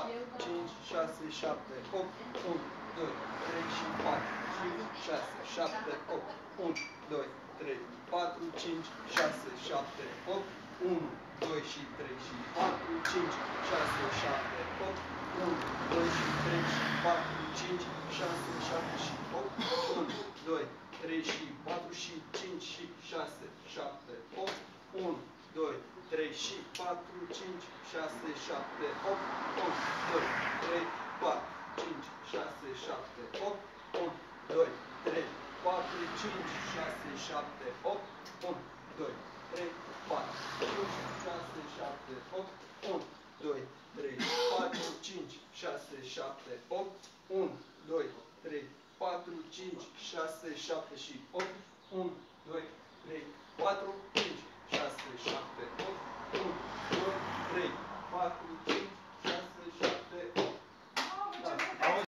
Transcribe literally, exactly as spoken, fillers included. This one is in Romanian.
patru, cinci, șase, șapte, opt, unu, doi, trei și patru, cinci, șase, șapte, opt, unu, doi, trei, patru, cinci, șase, șapte, opt, unu, doi și trei și patru, cinci, șase, șapte, opt, unu, doi și trei și patru, cinci, șase, șapte și opt, unu, doi, trei și patru și cinci și șase, șapte, opt, unu, doi, trei și patru, cinci, șase, șapte, opt, unu, doi, trei, patru, cinci, șase, șapte, opt, unu, doi, trei, patru, cinci, șase, șapte, opt, unu, doi, trei, patru, cinci, șase, șapte, opt, unu, doi, trei, patru, cinci, șase, șapte, opt, unu, doi, trei, patru, cinci, șase, șapte și opt, unu, doi, trei, patru, cinci, șase, șapte, opt, unu, doi, trei, patru, cinci,